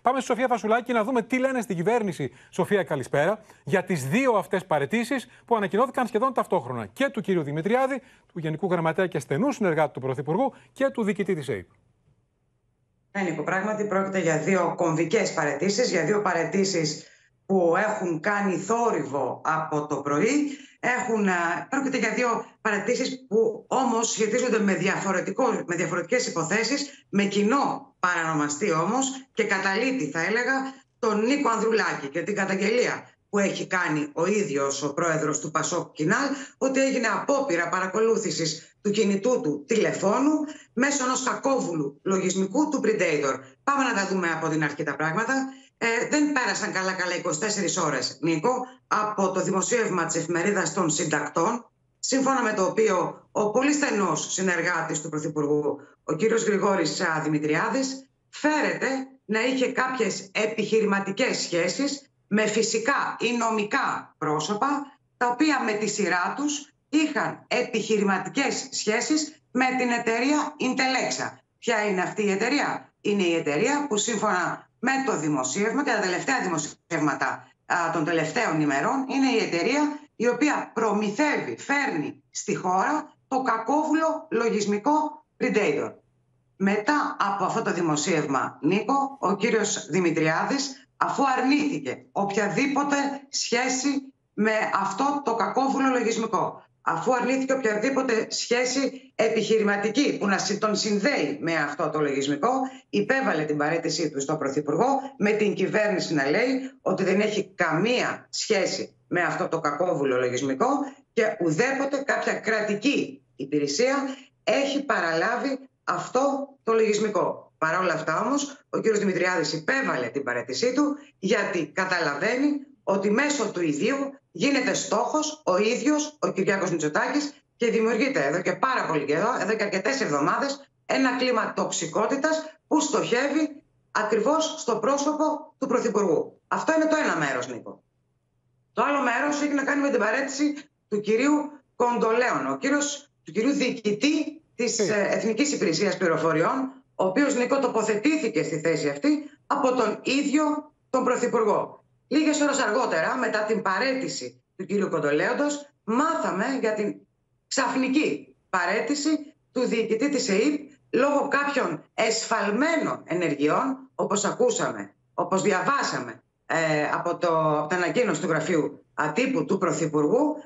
Πάμε στη Σοφία Φασουλάκη να δούμε τι λένε στην κυβέρνηση. Σοφία, καλησπέρα. Για τις δύο αυτές παραιτήσεις που ανακοινώθηκαν σχεδόν ταυτόχρονα. Και του κ. Δημητριάδη, του Γενικού Γραμματέα και στενού συνεργάτη του Πρωθυπουργού, και του διοικητή της ΑΕΠ. Ναι, Νίκο, πράγματι πρόκειται για δύο κομβικές παραιτήσεις, για δύο παραιτήσεις που έχουν κάνει θόρυβο από το πρωί. Πρόκειται για δύο παραιτήσεις που όμως σχετίζονται με διαφορετικές υποθέσεις, με κοινό παρανομαστή όμως και καταλήτη, θα έλεγα, τον Νίκο Ανδρουλάκη και την καταγγελία που έχει κάνει ο ίδιος ο πρόεδρος του Πασόκ Κινάλ, ότι έγινε απόπειρα παρακολούθησης του κινητού του τηλεφώνου μέσω ενός κακόβουλου λογισμικού του Predator. Πάμε να τα δούμε από την αρχή τα πράγματα. Δεν πέρασαν καλά 24 ώρες, Νίκο, από το δημοσίευμα της Εφημερίδας των Συντακτών, σύμφωνα με το οποίο ο πολύ στενός συνεργάτης του Πρωθυπουργού, ο κύριος Γρηγόρης Δημητριάδης, φέρεται να είχε κάποιες επιχειρηματικές σχέσεις με φυσικά ή νομικά πρόσωπα, τα οποία με τη σειρά τους είχαν επιχειρηματικές σχέσεις με την εταιρεία Intelexa. Ποια είναι αυτή η εταιρεία? Είναι η εταιρεία που σύμφωνα με το δημοσίευμα και τα τελευταία δημοσιεύματα των τελευταίων ημερών είναι η εταιρεία η οποία προμηθεύει, φέρνει στη χώρα το κακόβουλο λογισμικό Predator. Μετά από αυτό το δημοσίευμα, Νίκο, ο κύριος Δημητριάδης, αφού αρνήθηκε οποιαδήποτε σχέση με αυτό το κακόβουλο λογισμικό, αφού αρνήθηκε οποιαδήποτε σχέση επιχειρηματική που να τον συνδέει με αυτό το λογισμικό, υπέβαλε την παραίτησή του στον Πρωθυπουργό, με την κυβέρνηση να λέει ότι δεν έχει καμία σχέση με αυτό το κακόβουλο λογισμικό και ουδέποτε κάποια κρατική υπηρεσία έχει παραλάβει αυτό το λογισμικό. Παρ' όλα αυτά όμως, ο κ. Δημητριάδης υπέβαλε την παραίτησή του, γιατί καταλαβαίνει ότι μέσω του ιδίου γίνεται στόχος ο ίδιος ο Κυριάκος Μητσοτάκης και δημιουργείται εδώ και πάρα πολύ καιρό, εδώ και αρκετές εβδομάδες, ένα κλίμα τοξικότητας που στοχεύει ακριβώς στο πρόσωπο του Πρωθυπουργού. Αυτό είναι το ένα μέρος, Νίκο. Το άλλο μέρος έχει να κάνει με την παραίτηση του κυρίου Κοντολέων, του κυρίου διοικητή της Εθνικής Υπηρεσίας Πληροφοριών, ο οποίος, Νίκο, τοποθετήθηκε στη θέση αυτή από τον ίδιο τον Πρωθυπουργό. Λίγες ώρες αργότερα, μετά την παραίτηση του κύριου Κοντολέοντος, μάθαμε για την ξαφνική παραίτηση του διοικητή της ΕΕΠ λόγω κάποιων εσφαλμένων ενεργειών, όπως ακούσαμε, όπως διαβάσαμε από την ανακοίνωση του Γραφείου Ατύπου του Πρωθυπουργού,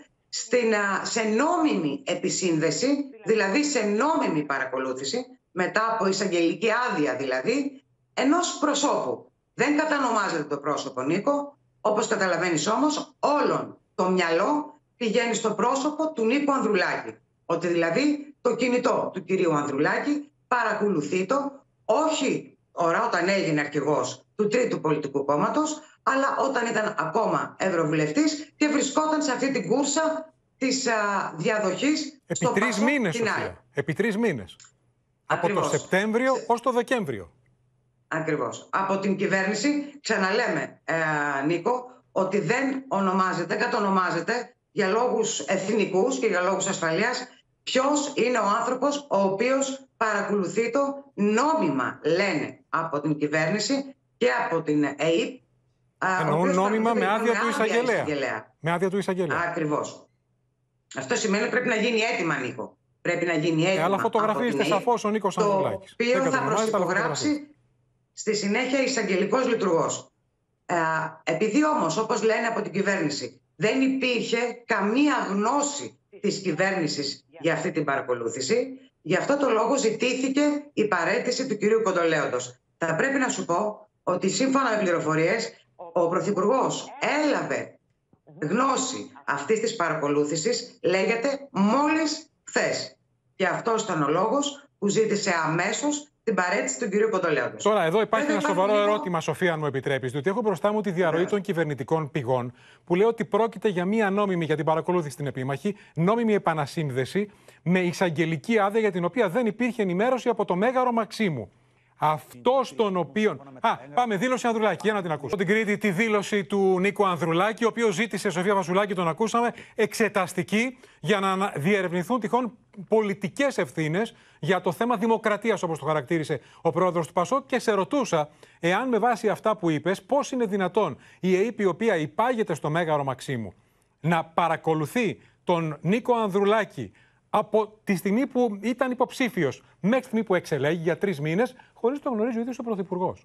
σε νόμιμη επισύνδεση, δηλαδή σε νόμιμη παρακολούθηση, μετά από εισαγγελική άδεια δηλαδή, ενός προσώπου. Δεν κατανομάζεται το πρόσωπο, Νίκο. Όπως καταλαβαίνεις όμως, όλον το μυαλό πηγαίνει στο πρόσωπο του Νίκου Ανδρουλάκη. Ότι δηλαδή το κινητό του κυρίου Ανδρουλάκη παρακολουθεί το, όχι όταν έγινε αρχηγός του τρίτου πολιτικού κόμματος, αλλά όταν ήταν ακόμα ευρωβουλευτής και βρισκόταν σε αυτή την κούρσα της διαδοχής στο Πασόκ Κινάλ. Επί 3 μήνες. Ακριβώς. Από το Σεπτέμβριο ως το Δεκέμβριο. Ακριβώς. Από την κυβέρνηση ξαναλέμε, Νίκο, ότι δεν κατονομάζεται για λόγους εθνικούς και για λόγους ασφαλείας ποιος είναι ο άνθρωπος ο οποίος παρακολουθεί το νόμιμα, λένε από την κυβέρνηση και από την ΑΕΠ. Εννοούν νόμιμα με άδεια του εισαγγελέα. Με άδεια του εισαγγελέα. Ακριβώς. Αυτό σημαίνει ότι πρέπει να γίνει έτοιμα, Νίκο. Πρέπει να γίνει έτοιμα. Αλλά φωτογραφίζεται σαφώς ο Νίκος Ανδρουλάκης. Το οποίο θα προσυπογράψει στη συνέχεια εισαγγελικός λειτουργός. Επειδή όμως, όπως λένε από την κυβέρνηση, δεν υπήρχε καμία γνώση της κυβέρνησης για αυτή την παρακολούθηση, γι' αυτό το λόγο ζητήθηκε η παραίτηση του κυρίου Κοντολέοντος. Θα πρέπει να σου πω ότι σύμφωνα με πληροφορίες, ο Πρωθυπουργός έλαβε γνώση αυτής της παρακολούθησης, λέγεται, μόλις χθες. Και αυτός ήταν ο λόγος που ζήτησε αμέσως την παραίτηση του κυρίου Κοντολέοντος. Τώρα, εδώ υπάρχει ένα σοβαρό ερώτημα, Σοφία, αν μου επιτρέπεις, διότι έχω μπροστά μου τη διαρροή των κυβερνητικών πηγών που λέει ότι πρόκειται για μία νόμιμη, για την παρακολούθηση στην επίμαχη, νόμιμη επανασύνδεση με εισαγγελική άδεια για την οποία δεν υπήρχε ενημέρωση από το Μέγαρο Μαξίμου. Αυτός τον οποίον. Πάμε, δήλωση Ανδρουλάκη, για να την ακούσουμε. Την Κρήτη, τη δήλωση του Νίκου Ανδρουλάκη, ο οποίος ζήτησε, Σοφία Φασουλάκη, τον ακούσαμε, εξεταστική για να διερευνηθούν τυχόν πολιτικές ευθύνες για το θέμα δημοκρατίας, όπως το χαρακτήρισε ο πρόεδρος του ΠΑΣΟΚ, και σε ρωτούσα εάν με βάση αυτά που είπες, πώς είναι δυνατόν η ΕΥΠ, η οποία υπάγεται στο Μέγαρο Μαξίμου, να παρακολουθεί τον Νίκο Ανδρουλάκη από τη στιγμή που ήταν υποψήφιος μέχρι τη στιγμή που εξελέγει για 3 μήνες, χωρίς το γνωρίζει ο ίδιος ο Πρωθυπουργός.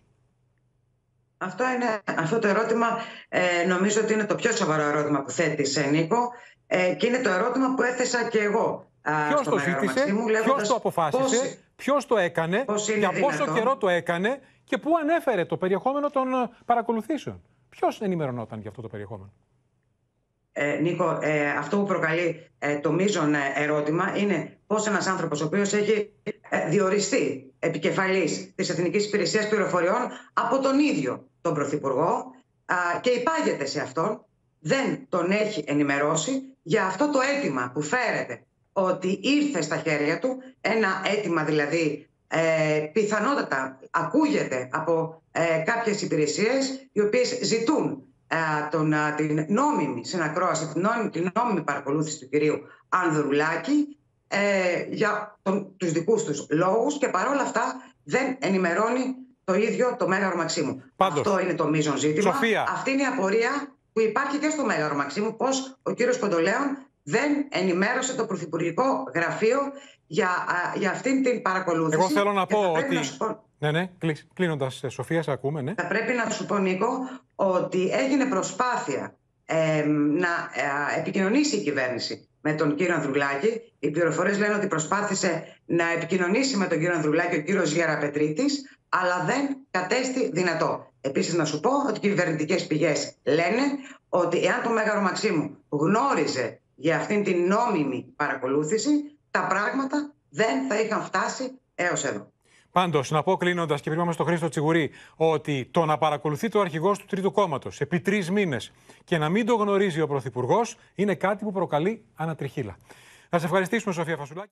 Αυτό το ερώτημα νομίζω ότι είναι το πιο σοβαρό ερώτημα που θέτεις, Νίκο, και είναι το ερώτημα που έθεσα και εγώ. Ποιος το ζήτησε, ποιος το αποφάσισε, ποιος το έκανε, για πόσο καιρό το έκανε και πού ανέφερε το περιεχόμενο των παρακολουθήσεων. Ποιος ενημερωνόταν για αυτό το περιεχόμενο? Νίκο, αυτό που προκαλεί το μείζον ερώτημα είναι πώς ένας άνθρωπος ο οποίος έχει διοριστεί επικεφαλής της Εθνικής Υπηρεσίας Πληροφοριών από τον ίδιο τον Πρωθυπουργό και υπάγεται σε αυτόν, δεν τον έχει ενημερώσει για αυτό το αίτημα που φέρεται ότι ήρθε στα χέρια του, ένα αίτημα δηλαδή πιθανότατα ακούγεται από κάποιες υπηρεσίες οι οποίες ζητούν την νόμιμη συνακρόαση, την νόμιμη παρακολούθηση του κυρίου Ανδρουλάκη για τους δικούς τους λόγους, και παρόλα αυτά δεν ενημερώνει το ίδιο το Μέγαρο Μαξίμου. Πάντως, αυτό είναι το μείζον ζήτημα. Σοφία. Αυτή είναι η απορία που υπάρχει και στο Μέγαρο Μαξίμου, πως ο κύριος Κοντολέων δεν ενημέρωσε το Πρωθυπουργικό Γραφείο για αυτήν την παρακολούθηση. Εγώ θέλω να πω ότι... Ναι, κλείνοντας, Σοφία, σε ακούμε, ναι. Θα πρέπει να σου πω, Νίκο, ότι έγινε προσπάθεια να επικοινωνήσει η κυβέρνηση με τον κύριο Ανδρουλάκη. Οι πληροφορίες λένε ότι προσπάθησε να επικοινωνήσει με τον κύριο Ανδρουλάκη ο κύριος Γεραπετρίτης, αλλά δεν κατέστη δυνατό. Επίσης, να σου πω ότι οι κυβερνητικές πηγές λένε ότι εάν το Μέγαρο Μαξίμου γνώριζε για αυτήν την νόμιμη παρακολούθηση, τα πράγματα δεν θα είχαν φτάσει έως εδώ. Πάντως, να πω κλείνοντας, και πριν πάμε στον Χρήστο Τσιγουρή, ότι το να παρακολουθεί το αρχηγός του Τρίτου Κόμματος επί 3 μήνες και να μην το γνωρίζει ο Πρωθυπουργός είναι κάτι που προκαλεί ανατριχύλα. Να σε ευχαριστήσουμε, Σοφία Φασουλάκη.